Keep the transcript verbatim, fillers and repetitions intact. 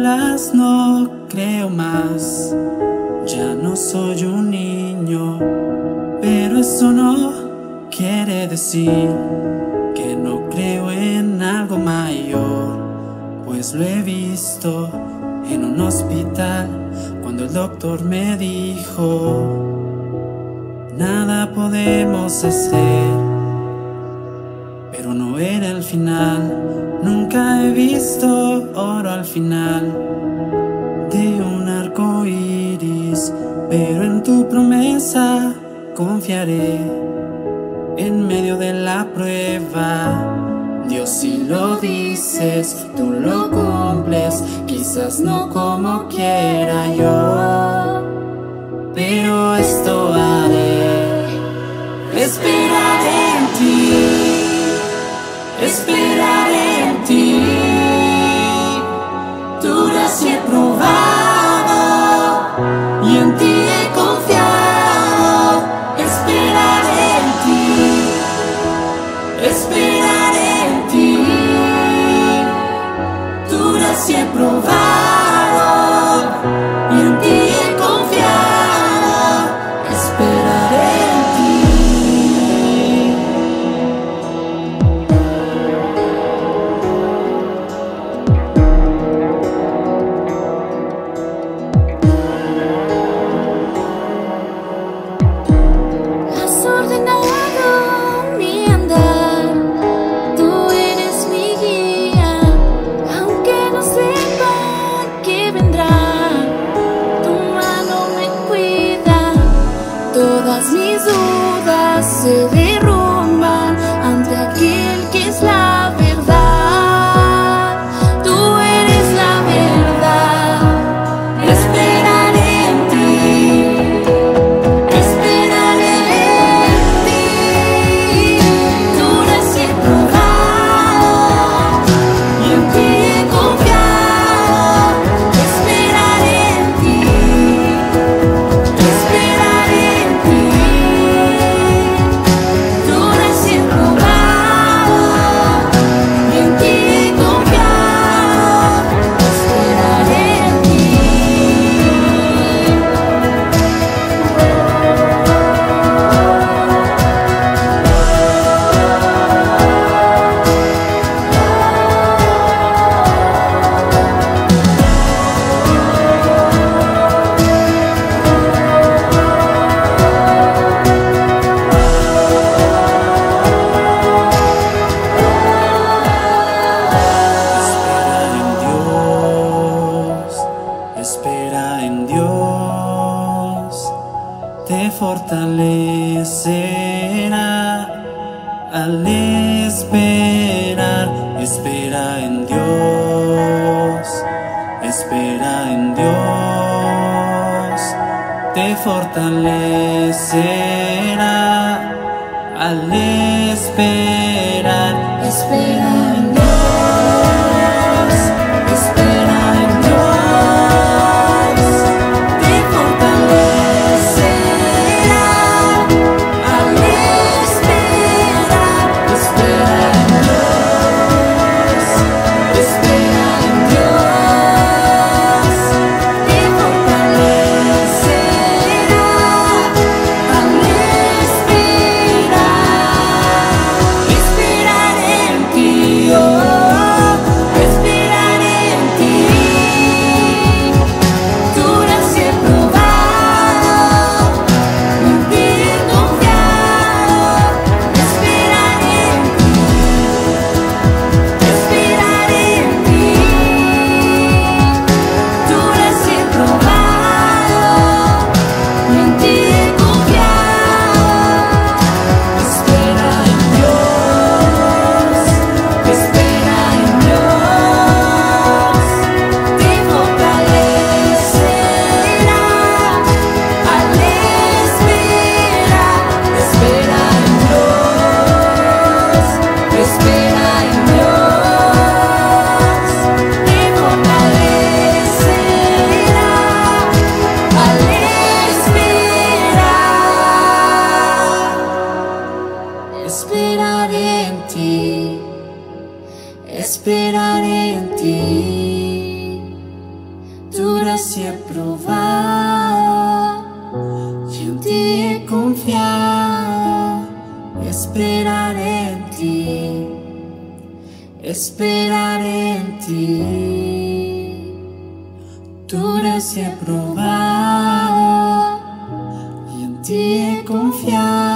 solas no creo más. Ya no soy un niño, pero eso no quiere decir que no creo en algo mayor, pues lo he visto en un hospital cuando el doctor me dijo: nada podemos hacer. Pero no era el final. Nunca he visto oro al final de un arco iris, pero en tu promesa confiaré en medio de la prueba. Dios, si lo dices, tú lo cumples, quizás no como quiera yo, pero esto haré. Esperaré en ti, esperaré en ti. Tu gracia he probado y en ti he confiado. Esperaré en ti, esperaré en ti. Tu gracia he probado y en ti he confiado. Esperaré en ti. Has ordenado mi andar, tú eres mi guía, aunque no sepa que vendrá, tu mano me cuida. Todas mis dudas se derrumban ante aquel que es la verdad. Tú eres la verdad. Esperaré en ti, esperaré en ti. Tu gracia he probado y en ti he confiado. Esperaré en ti, esperaré en ti. Tu gracia he probado y en ti he confiado. Esperaré en ti. Espera en Dios, espera en Dios, te fortalecerá al esperar. Espera en Dios, espera en Dios, te fortalecerá al esperar. Espera en Dios, espera en Dios, te fortalecerá al esperar. Espera en Dios, espera en Dios, te fortalecerá al esperar. Esperaré en ti, oh, esperaré en ti. Tu gracia he probado y en ti he confiado. Esperaré en ti, esperaré en ti. Tu gracia he probado y en ti he confiado. Espera en Dios, espera en Dios, te fortalecerá al esperar. Espera en Dios, espera en Dios, te fortalecerá al esperar. Esperaré en ti, esperaré en ti. sí he probado y en ti he confiado. Esperaré en ti, esperaré en ti. Tu gracia he probado y en ti he confiado.